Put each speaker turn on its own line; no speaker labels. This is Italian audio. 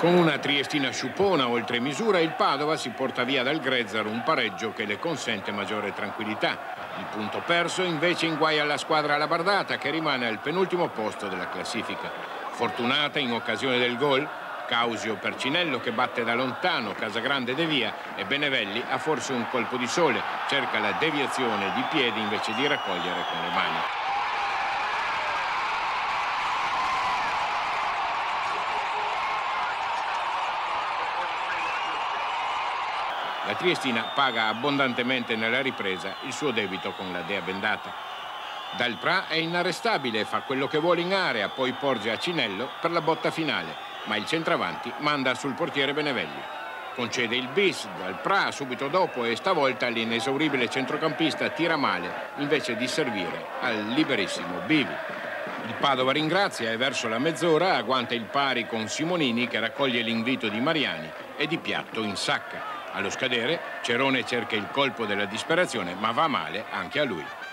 Con una triestina sciupona oltre misura, il Padova si porta via dal Grezzaro un pareggio che le consente maggiore tranquillità. Il punto perso invece inguaia la squadra alabardata, che rimane al penultimo posto della classifica. Fortunata in occasione del gol, Causio per Cinello, che batte da lontano, Casagrande devia e Benevelli ha forse un colpo di sole, cerca la deviazione di piedi invece di raccogliere con le mani. La triestina paga abbondantemente nella ripresa il suo debito con la dea bendata. Dal Pra è inarrestabile, fa quello che vuole in area, poi porge a Cinello per la botta finale, ma il centravanti manda sul portiere Benevelli. Concede il bis dal Pra subito dopo e stavolta l'inesauribile centrocampista tira male invece di servire al liberissimo Bivi. Il Padova ringrazia e verso la mezz'ora agguanta il pari con Simonini, che raccoglie l'invito di Mariani e di piatto insacca. Allo scadere, Cerone cerca il colpo della disperazione, ma va male anche a lui.